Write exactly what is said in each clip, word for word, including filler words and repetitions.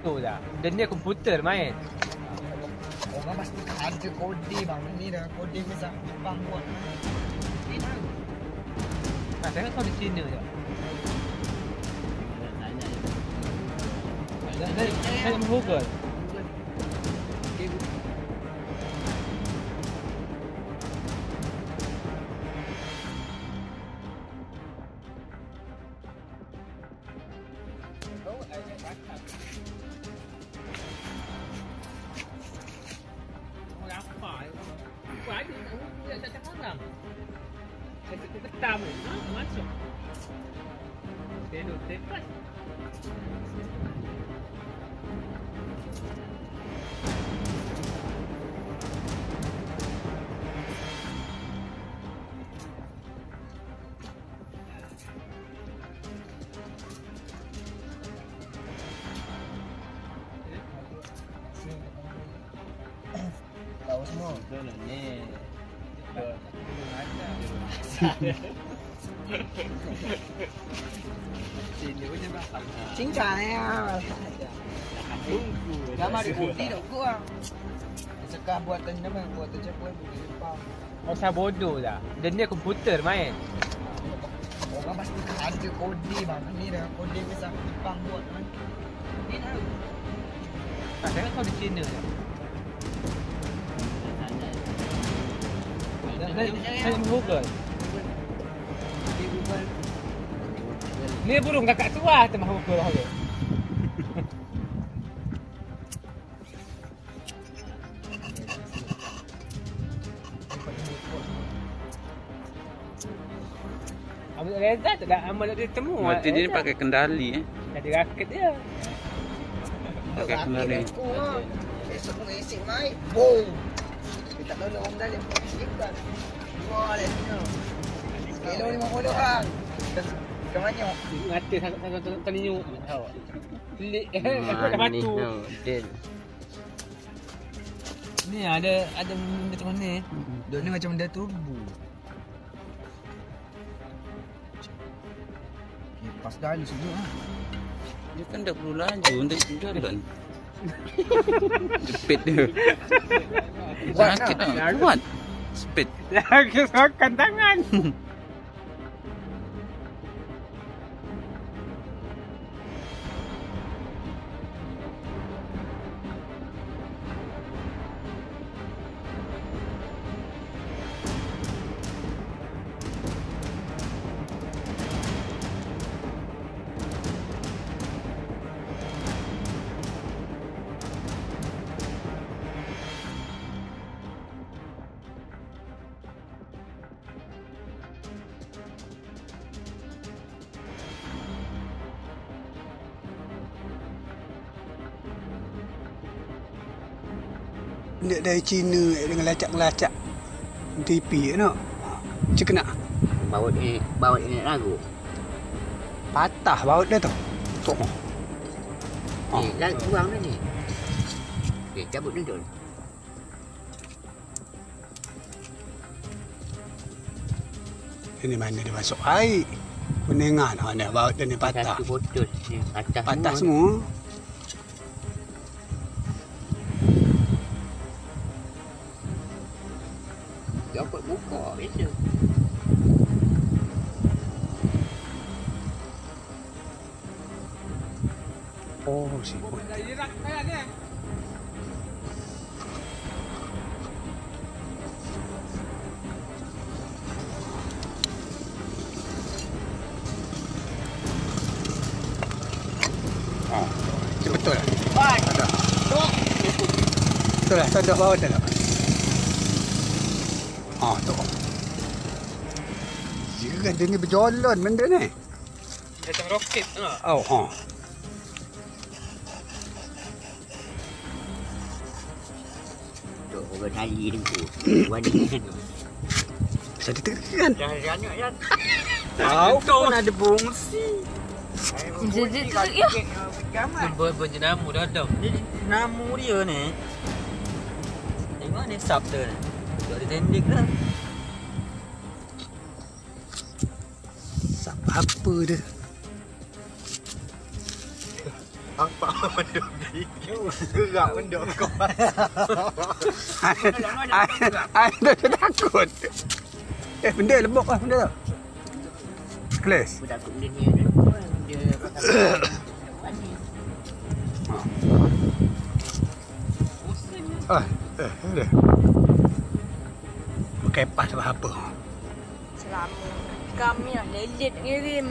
tu dah. Dia ni komputer main. Orang pasti ada kode bang. Ni dah kode besar Jepang buat. Ni tahu. Ah, saya tahu di China je. Dah dah saya Google. Pertama, ha, masuk. Tengok tepat. Tahu semua. Betul ni. Cincang ya. Nama dia budi dok gua. Sekarang buatan nama buatan siapa budi Jepang. Oh, saya bodoh dah. Dia ni komputer main. Orang pasti ada kode bang. Ni dah kode besar Jepang buat kan. Ni tahu. Ah, saya tahu di China je. Dah dah saya Google. Ni burung kakak tua tengah Google aku. Abu Reza tak ada amal dia temu. Mati dia pakai kendali eh. Ada raket dia. Pakai kendali. Esok esok naik. Boom. Kita tahu orang dalam ikan. Wah, letnya. Kilo lima puluh kan. Kemana? Mati sangat-sangat terniu. Tahu. Pelik eh kat batu. Ni ada ada macam mana? Dok ni macam benda turbo. Pas dah ni semua ah. Dia kan dah perlu laju untuk jalan. Jepit dia. Sakit ah. Kuat. Speed. Lagi sokan tangan. Dia dari Cina dengan lacak-lacak T P nak. Cik nak. Baut ni, baut ni lagu. Patah baut dia tu. Tok. Oh, eh, dah buang dah ni. Okey, cabut ni tu. Ini mana dia masuk air. Menengan mana baut dia ni patah. Satu putus ni, patah, patah semua. semua. Dapat buka biasa. Oh, sibuk. Oh, itu betul lah. Ada. Betul lah, sedap bawah tak? Ah, tu. Jika dia ni berjalan benda ni. Macam roket tu lah. Oh, ha. Tu orang tali ni tu. Wadi ni tu. Bisa ditekan. Jangan banyak ya. Tahu Kau ada fungsi. Jadi tu ya. Berjenamu dah ada. Jadi namu dia ni. Tengok ni sub tu ni. Ada tendik dah. Sap apa dia? Apa benda ni? Gerak benda kau. Ai dah takut. Eh benda lembut lah benda tu. Kelas. Aku takut benda ni. Dia Ah, eh, ada. Pakai pas apa? Selama kami lah lelet ngirim.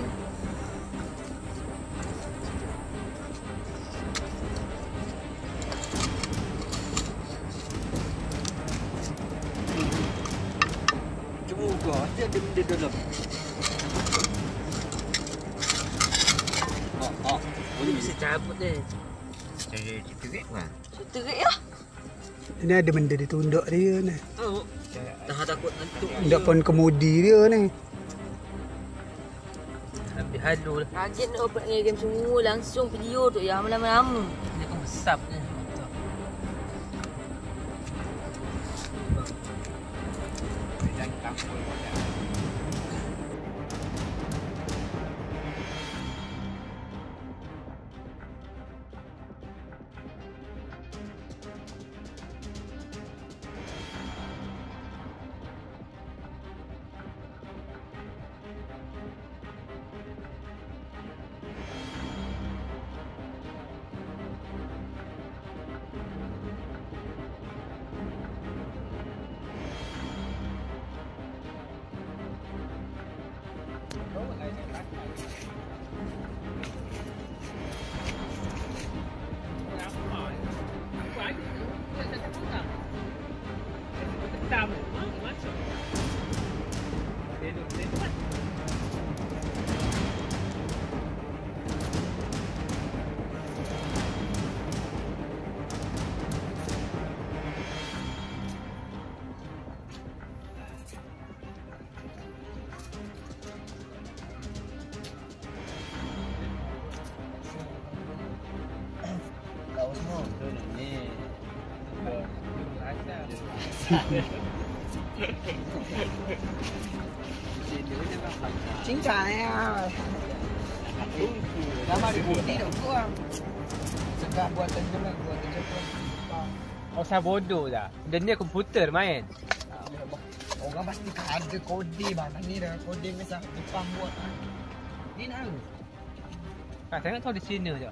cuma kau ada benda dalam. Oh, oh. Boleh bisa cabut dia. Cari terik lah. Terik lah. Ini ada benda di tunduk dia ni. Oh. Dah takut ngantuk. Tunduk pun kemudi dia ni. Habis halu lah. Kaget nak open ngirim semua langsung video tu yang lama-lama. Dia kan besar ni. Cincang ya. Nama dia putih tak kurang. Sedap buatan jelas, buatan Jepun. Oh, saya bodoh dah. Dan dia komputer main. Orang pasti ada kode bang. Ni dah kode misal Jepang buat. Ni nak tahu. Ah, saya nak tahu di sini je.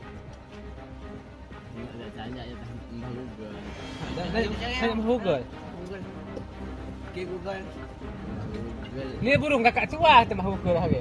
Ada tanya je tentang Google. Saya nak Google. Google. Okay Google. Google. Ni burung kakak tua temah Google hari.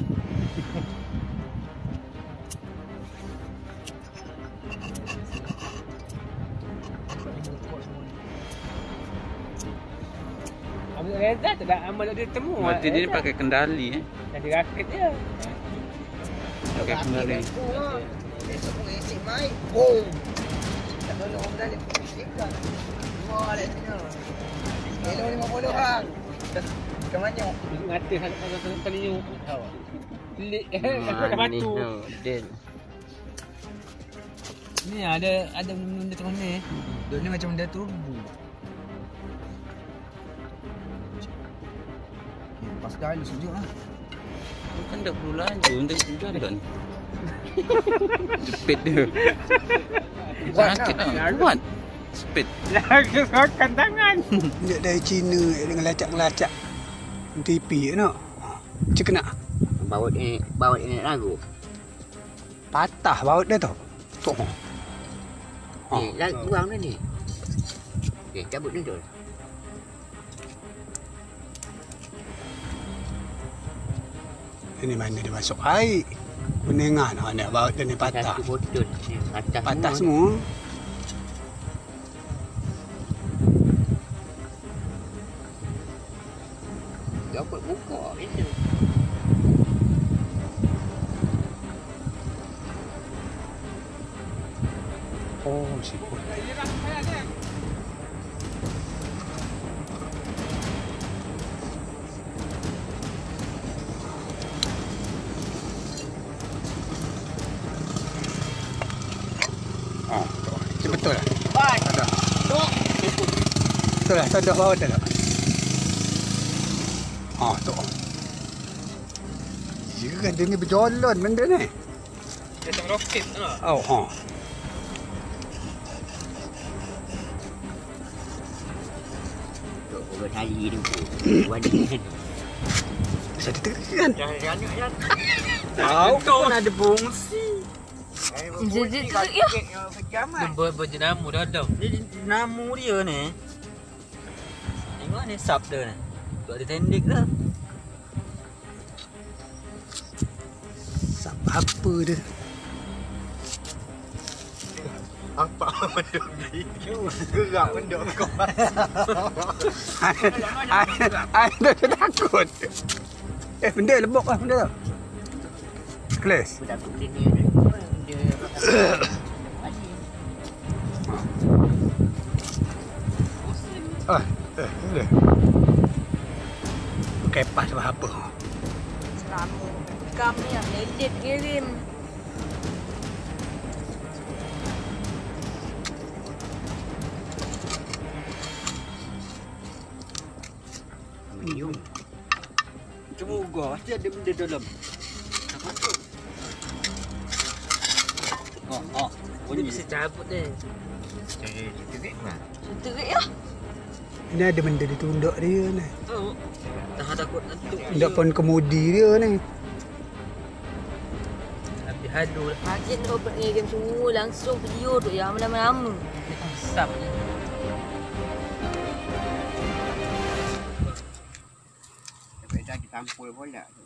Ambil reda tak ada amal dia temu. Mati dia pakai kendali eh. Jadi rakit dia. Pakai kendali. Besok pun isi mai. Boom. Tak tahu orang dah ikan. Wah, letnya. Kilo lima puluh bang. Ke mana? Ngata sangat sangat kali ni tahu. Pelik eh Mana batu. Del. Ni ada ada benda macam ni. Duk ni macam benda tu. Pas kali sejuk lah. Kan dah perlu laju untuk jalan. Jepit dia. Sakit lah. Kuat. Speed. Lagi makan tangan. Dia dari Cina dengan lacak-lacak T P nak. Cik kena. Baut ni, baut ni lagu. Patah baut dia tu. Tu. Ni, lagu buang dia ni. Okey, cabut ni tu. Ini mana dia masuk air. Kuningan ha ni baut dia ni patah. Satu botol. Patah, Patah semua. Dapat buka itu. Oh, siput. Oh, tu betul lah. Ada. Betul lah, tanduk bawah tu tak? Oh, tu. Ya kan dia ni berjalan benda ni. Dia macam roket tu. Oh, ha. Buat hari tu. Wadi kan. Saya ditekan. Jangan jangan. Tahu kau ada fungsi. Jadi tu ya. Dia buat berjenama dah dah. Dia namu dia ni. Tengok ni sap dia ni. Tu ada tendik dah. Sap apa dia? Apa benda ni? Gerak benda kau. Ada takut. Eh benda lebok lah benda tu. Kelas. Budak tu ni dia. Ah, eh, boleh. Kepas apa? Selama kami yang edit kirim. Minum. Cuma gua pasti ada benda dalam. Apa tu? Oh, oh. Boleh bisa cabut ni. Jadi terik mah. Terik ya. Ini ada benda di tunduk dia ni. Oh. Tak takut tentu. Tunduk pun kemudi dia ni. Habis halu lah. Makin kau pengirim semua langsung video tu yang lama-lama. Asap ni. Sampai dah ditampul pula.